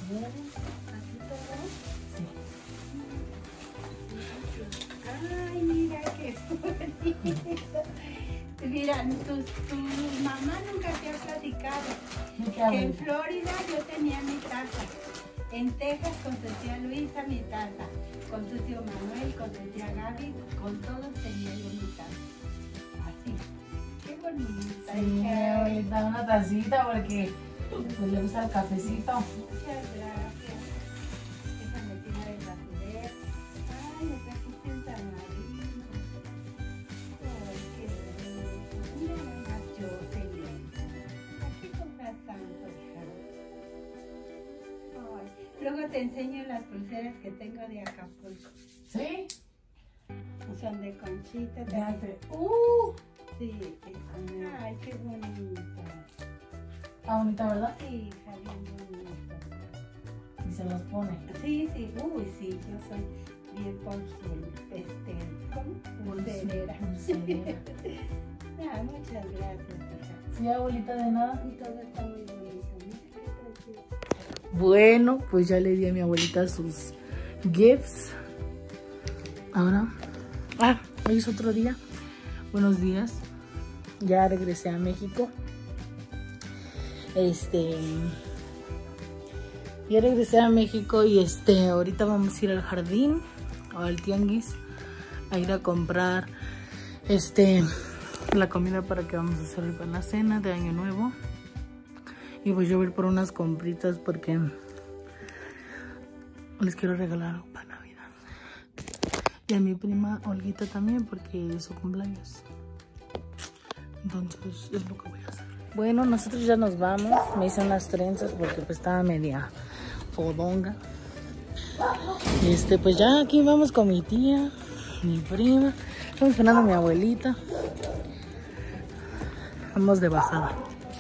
¿Así todo? Sí. Ay, mira qué bonito. Mira, tu mamá nunca te ha platicado que en Florida yo tenía mi taza. En Texas con tu tía Luisa mi taza. Con tu tío Manuel, con tu tía Gaby, con todos tenía yo mi taza. Así. Qué bonita. Sí, ahorita una tacita porque pues, le gusta el cafecito. Muchas gracias. Déjame tirar el basurero. Ay, me trajiste un tamarino. Ay, qué bonito. Mira nomás yo, señor. ¿A qué compras tanto, hija? Ay, luego te enseño las pulseras que tengo de Acapulco. ¿Sí? Son de conchita. Fíjate. Sí. Ay, qué bonita. Está bonita, ¿verdad? Sí, hija, bien bonita. Y se los pone. Sí, sí, sí, yo soy bien ¿cómo? Pulserera. Pulserera. Ah, muchas gracias, hija. Sí, abuelita, de nada. Y todo está muy bonito, mira qué precioso. Bueno, pues ya le di a mi abuelita sus gifts. Ahora, hoy es otro día. Buenos días. Ya regresé a México. Ya regresé a México y ahorita vamos a ir al jardín o al tianguis a ir a comprar la comida para que vamos a hacer para la cena de Año Nuevo. Y pues yo voy a ir por unas compritas porque les quiero regalar algo para Navidad. Y a mi prima Olguita también porque es su cumpleaños. Entonces es lo que voy a hacer. Bueno, nosotros ya nos vamos. Me hice unas trenzas porque pues estaba media fodonga. Pues ya aquí vamos con mi tía, mi prima. Estamos esperando a mi abuelita. Vamos de bajada.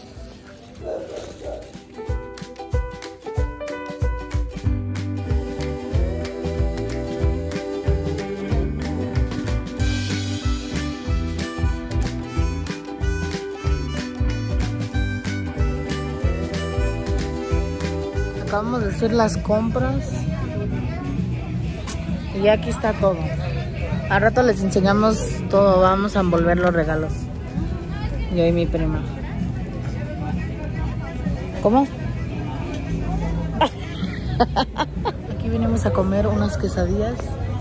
Acabamos de hacer las compras y ya aquí está todo. Al rato les enseñamos todo, vamos a envolver los regalos. Yo y mi prima. ¿Cómo? Aquí venimos a comer unas quesadillas.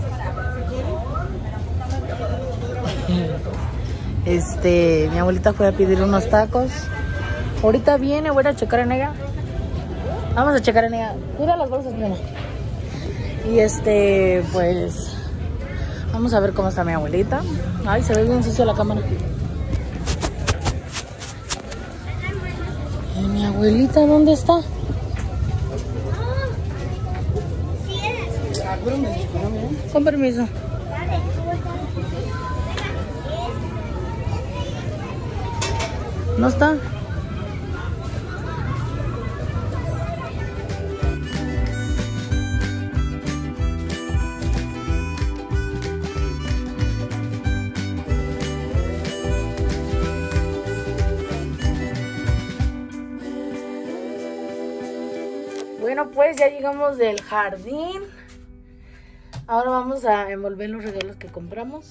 Mi abuelita fue a pedir unos tacos. Ahorita viene, voy a checar en ella. Vamos a checar en ella. Cuida las bolsas, prima. Y pues vamos a ver cómo está mi abuelita. Ay, se ve bien sucia la cámara. ¿Y mi abuelita dónde está? Con permiso. ¿No está? Bueno, pues ya llegamos del jardín. Ahora vamos a envolver los regalos que compramos.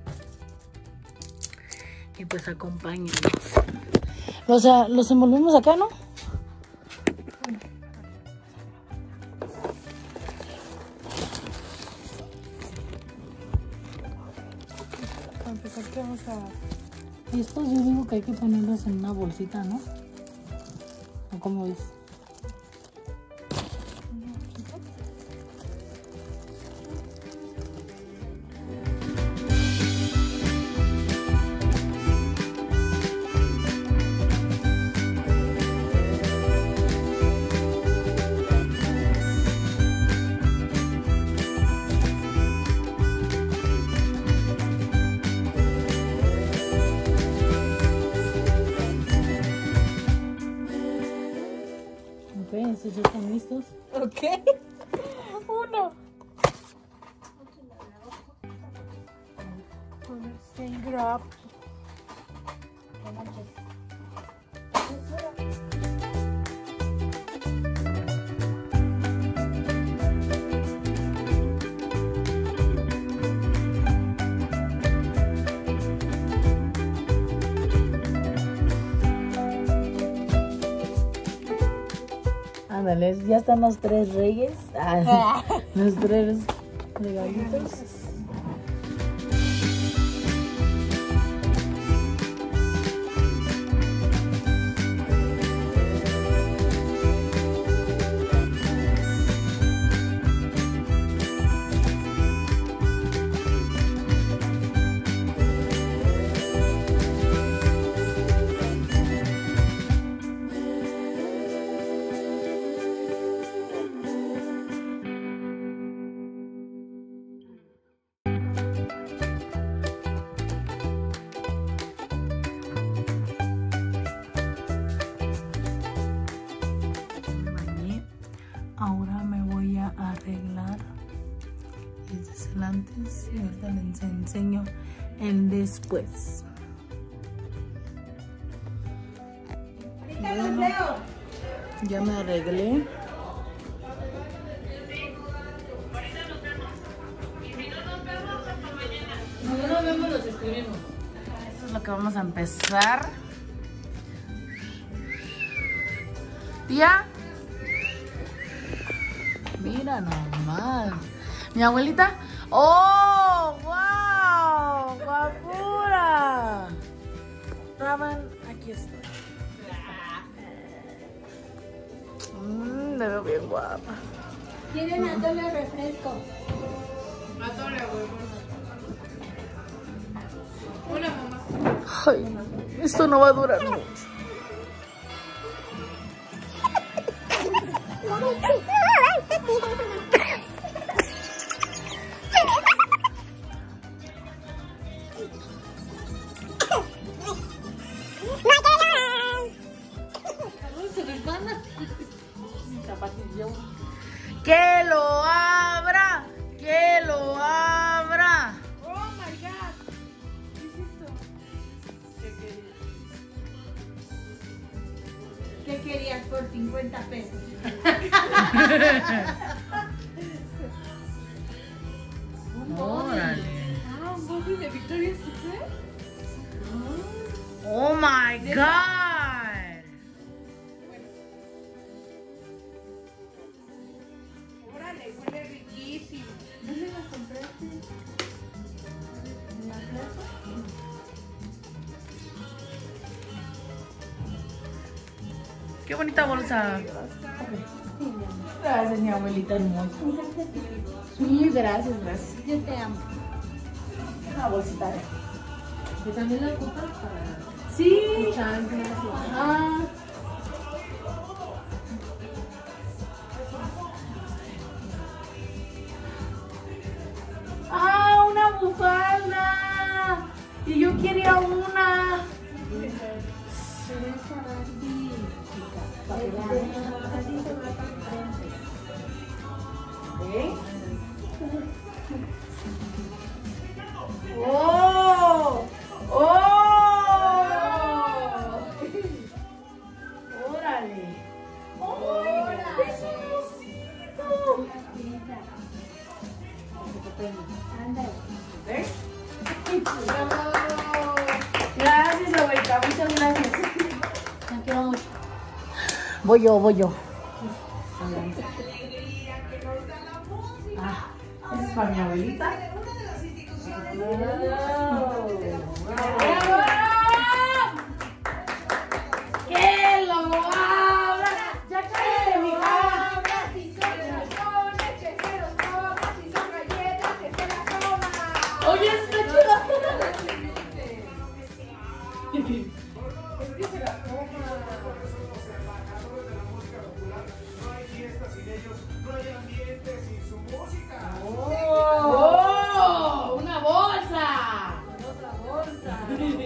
Y pues acompáñenos. Los envolvemos acá, ¿no? Para empezar, ¿qué vamos a...? Estos yo digo que hay que ponerlos en una bolsita, ¿no? ¿O cómo es? Estos ya están listos. Ok. Uno. Grab. Ándale, ya están los 3 reyes. Los 3 regalitos. Ahora me voy a arreglar. Este es el antes y ahorita les enseño el después. Bueno, ya me arreglé. Nos vemos, los escribimos. Esto es lo que vamos a empezar. Tía. Mira nomás. Mi abuelita. ¡Oh! ¡Wow! ¡Guapura! Raban, aquí estoy. Me veo bien guapa. ¿Quieren atole refresco? Atole, güey. Hola, mamá. Ay, esto no va a durar mucho. ¡Que lo abra! ¡Que lo abra! Oh my god. ¿Qué es esto? ¿Qué querías por 50 pesos? Órale. Ah, un body de Victoria's Secret. Oh my god. Órale, huele riquísimo. ¿Dónde la compraste? ¿En la plaza? Qué bonita bolsa. Gracias, mi abuelita hermosa. Sí, gracias, gracias. Yo te amo. Una bolsita. Que también la ocupas para Sí. chanclas. Ah. ¡Ah, una bufanda! Y yo quería una. ¿Eh? ¡Oh! ¡Oh! ¡Órale! ¡Oh! ¿Ves? Gracias, abuelita. Muchas gracias. Te quiero mucho. Voy yo. Ah, esa es para mi abuelita. ¡Bravo! ¡Que lo abra! ¡Ya cállate, mija! Si son chacones, que se los comas. Si son galletas, que se las coman. Oye, está chido. ¡Oh! ¡Una bolsa! Otra bolsa.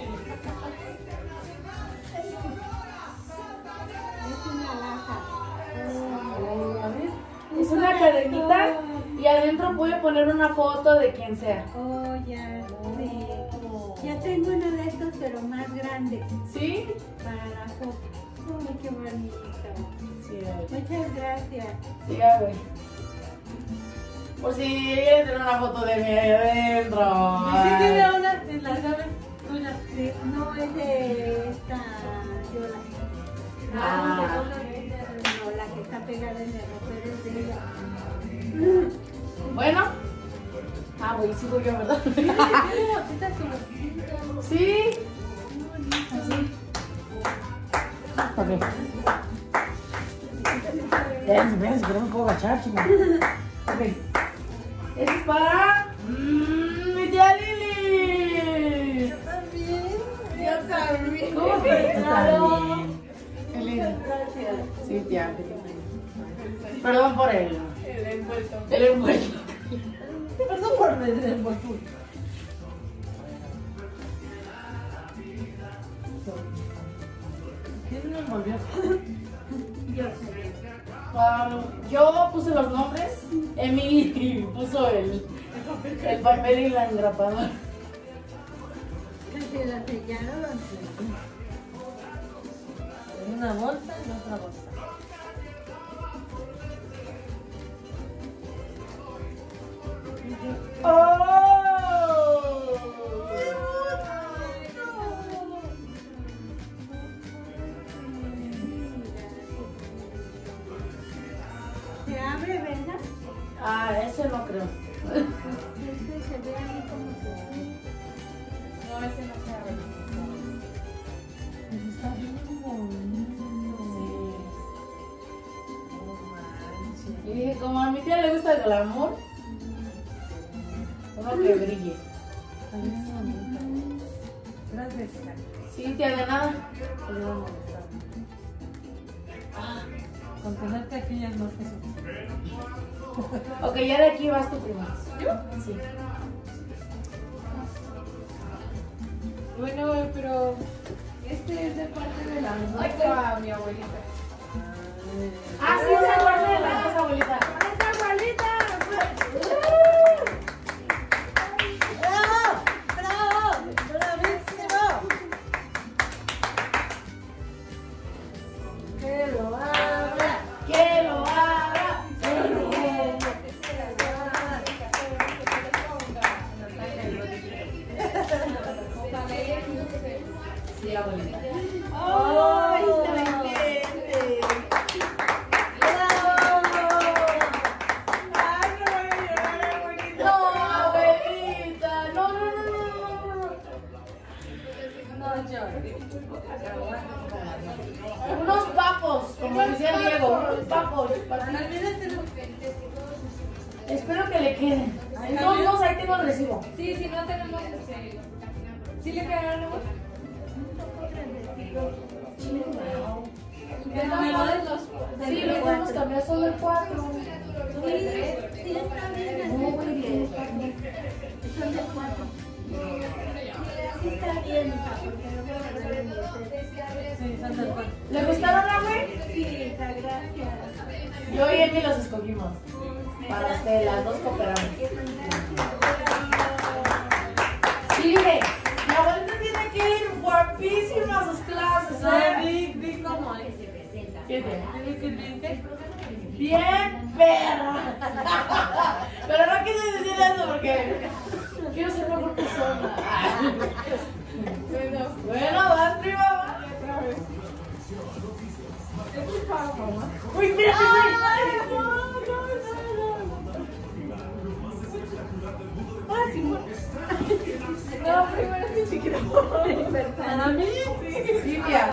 Es una laja. A ver, es una cadenita y adentro puede poner una foto de quien sea. Oh, ya. Sí. Ya tengo uno de estos, pero más grande. ¿Sí? Para la foto. Uy, qué bonito. Sí, a ver. Muchas gracias. Sí, a ver. Por si quieren tener una foto de mí ahí adentro. Y sí tiene una en las llaves tuyas. Sí, no es de esta Yola. Ah. No, la que está pegada güey, sigo yo, ¿verdad? Tiene bolsitas como Sí. Así. Ok. Espérense, que no me puedo agachar, chica. Ok. Esto es para mi tía Lili. Yo también. ¿Cómo que está bien? Gracias. Sí, tía. Perdón por el envuelto. El envuelto. Perdón por el envoltura. ¿Quién lo envolvió? Yo puse los nombres. Emi puso el papel y la engrapadora. Se la sellaron. En una bolsa y en otra bolsa. Se abre, ¿verdad? Ah, ese no creo. Este se ve ahí como se ve. No, ese no se abre. Pero está bien bonito. Y dije, como a mi tía le gusta el glamour, uno que brille. Está bien bonito. Gracias, hija. Sí, tía, de nada. Te voy a molestar. Con tenerte aquí ya es más que suficiente. Ok, ya de aquí vas tú primero. ¿Yo? Sí. Bueno, pero este es de parte de la nuestra, mi abuelita. Ah, sí, se acuerda de la cosa, abuelita. ¡Esa abuelita! ¡Bravo! ¡Bravo! ¡Bravísimo! ¡Que lo abra! Que lo haga. Sí, abuelita. ¡Ay, tranquete! ¡Ay, no voy a llorar, abuelita! No, abuelita. No, no, no, no, no. No llores. Unos papos, como decía Diego, unos papos. Espero que le queden. De todos modos, ahí tengo el recibo. Sí, si no tenemos ¿sí le quedaron luego? El número de los Sí, lo podemos cambiar solo el 4. Sí, está bien, Muy así bien. son de 4. Sí, está bien, hija, porque no voy a guardar en mi hotel. Sí, son del 4. ¿Le gustaron la güey? Sí, hija, gracias. Yo y Emi los escogimos. Para usted, las dos cooperamos. Sí, mire, mi abuelita tiene que ir guapísima a sus clases, ¿eh? Vi cómo es. Fíjate. ¿Qué? Bien perra. Pero no quise decir eso porque quiero ser mejor persona. Bueno, vas prima, va. Uy, mira, no, primero es chiquita. ¿Para mí? Sí, tía.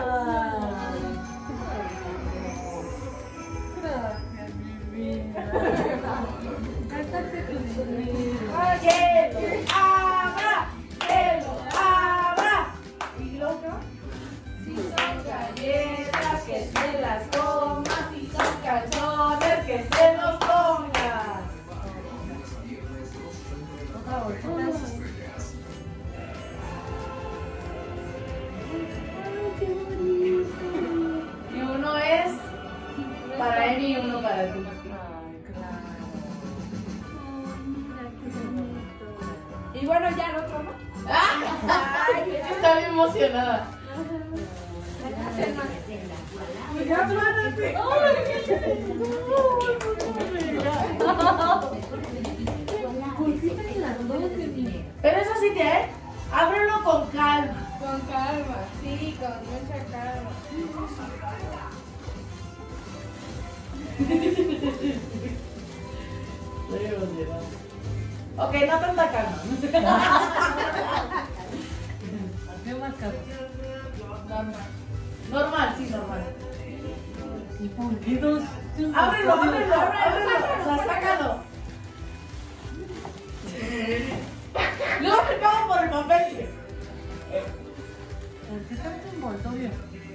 Gracias, mi vida. Cántate tu dinero. Que lo abra, que lo abra. ¿Y lo otro? Si son galletas, que se las coma. Si son calzones, que se los ponga. Otra bolsita. Y uno es para Emi y uno para ti. Ay, claro. Mira qué bonito. Y bueno, ya el otro, ¿no? Ay, está bien emocionada. Ya, párate. Pero eso sí, ¿eh? Ábrelo con calma. Con calma, sí, con mucha calma. Estoy emocionada. Ok, no tanta calma. ¿Qué más caro? Normal. Normal, sí, normal. ¿Y por qué dos? Ábrelo, ábrelo, ábrelo. Sácalo. Luego te pago por el papel. ¿Por qué tanto envoltorio?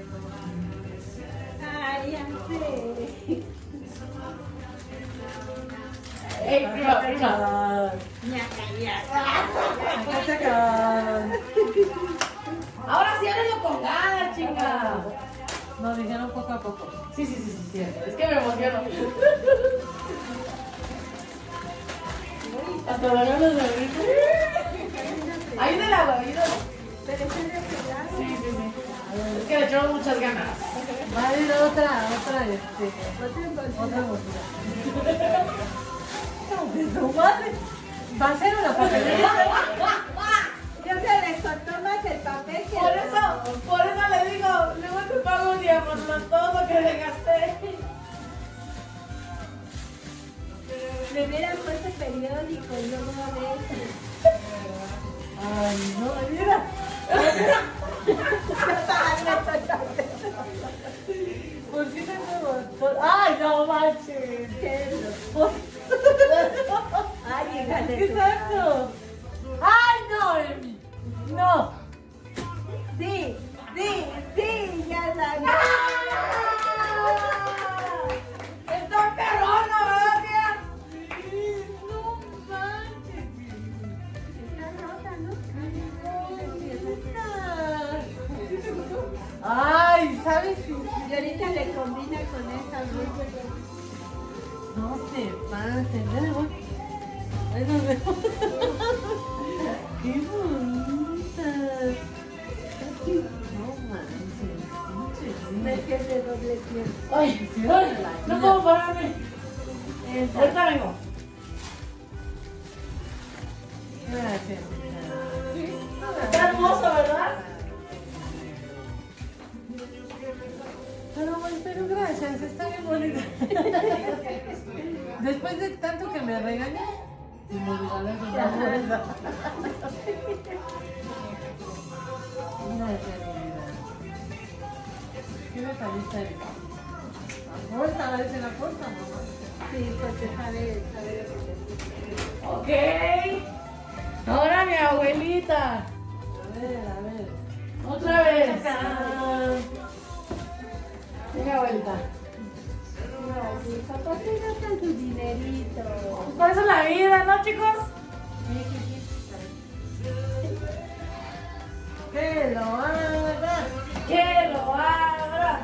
Ay, ya sé. Ey, prima, prima. Ahora sí ábrelo con ganas, chinga. No, dijeron poco a poco. Sí, sí, sí, sí, cierto. Es que me emociono. Hasta la ganas de abrir. Ayúdala, güey, ayúdala. Pero es el refrigerador. Sí, sí, sí. Es que le echamos muchas ganas. Va a ir otra, otra bolsita. ¡Tu madre! Va a ser una papelera. Yo se le cortó más el papel que Por eso le digo, luego te pago todo lo que le gasté. le hubieran puesto periódico y luego de eso. Ay, no, mira. ¿Por qué tanto? ¡Ay, no manches! Ay, hija de ¿Qué tu tanto? ¡Ay, no, Emi! ¡No! Sí, sí, sí, ya sabía. ¡Está perrona, verdad, tía! Sí, no manches. Está rota, ¿no? Ay, ¿sabes qué? Y ahorita le combina con esa blusa. No se pasen, ya me voy. Ahí nos vemos. ¡Qué bonitas! No manches, Ves que es de doble piel. ¡Ay! ¡Ay! ¡No puedo pararme! Ahorita vengo. gracias. Está hermoso, ¿verdad? Pero gracias, está bien bonita. Después de tanto que me regañas, si me regalas una bolsa. Gracias, mi vida. ¿Qué me parece esta? La fuerza, parece la fuerza, mamá. Sí, porque sabe lo que te Ok. Ahora mi abuelita. A ver. Otra vez. Venga, abuelita. dice. Papá, te gastan tu dinerito. Pues por eso es la vida, ¿no, chicos? ¡Que lo haga! ¡Que lo haga!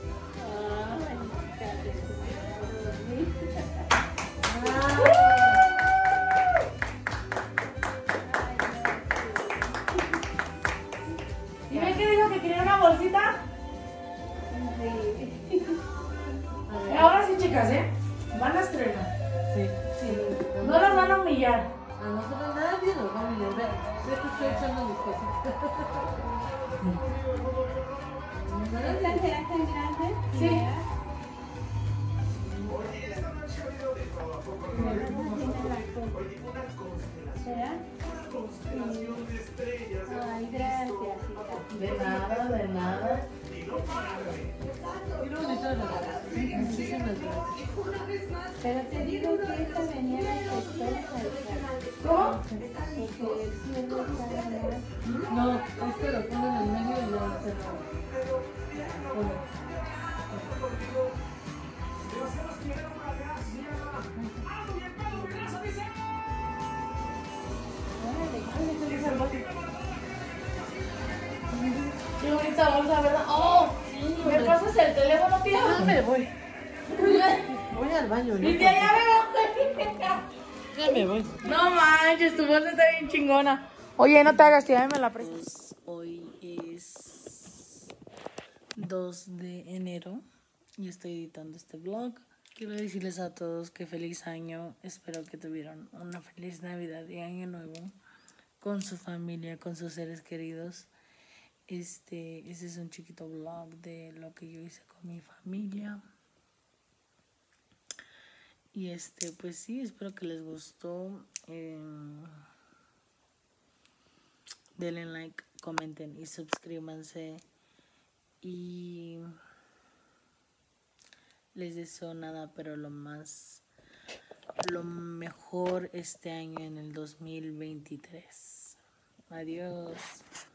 ¿Y ven que dijo que quería una bolsita? Ahora sí, chicas, ¿eh? Van a estrenar. Sí. No las van a humillar. A nosotros nadie nos va a mirar. Ve, te estoy echando mis cositas. ¿Estas serán tan grandes? Sí. ¿Será? Ay, gracias. De nada, de nada. Qué bonito regalo. Muchísimas gracias. Pero te digo que esta venía de la escuela. ¿Cómo? Porque el cielo está ganado. No, este lo ponen en medio y ya se lo pone. Qué bonita bolsa, ¿verdad? ¡Oh! ¿Me pasas el teléfono, tío? Ah, me voy. Voy al baño, ¿no? Y de allá me voy. Ya me voy. No manches, tu bolsa está bien chingona. Oye, no te hagas, tía, me la prestas. Hoy es 2 de enero y estoy editando este vlog. Quiero decirles a todos que feliz año. Espero que tuvieron una feliz Navidad y Año Nuevo con su familia, con sus seres queridos. Ese es un chiquito vlog de lo que yo hice con mi familia. Y pues sí, espero que les gustó. Denle like, comenten y suscríbanse. Y les deseo nada, pero lo mejor este año en el 2023. Adiós.